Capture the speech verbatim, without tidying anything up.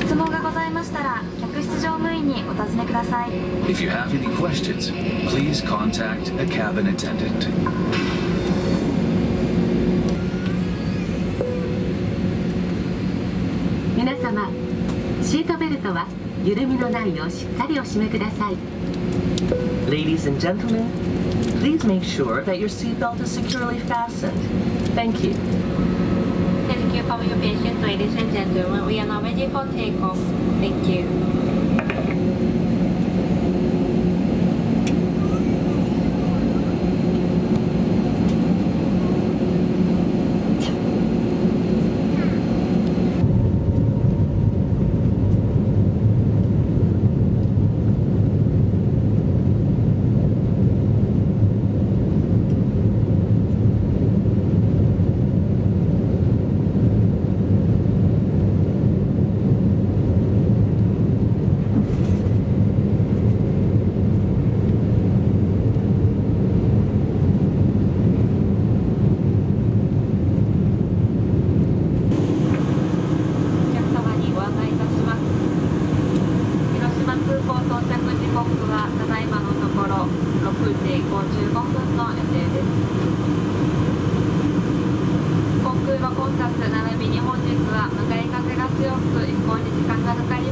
質問がございましたら客室乗務員にお尋ねください。 If you have any questions, please contact a cabin attendant. 皆様、シートベルトは緩みのないようしっかりお締めください。 Ladies and gentlemen, please make sure that your seatbelt is securely fastened. Thank you. Thank you for your patience, ladies and gentlemen. We are now ready for takeoff. Thank you. 混雑並びに本日は向かい風が強く一向に時間がかかり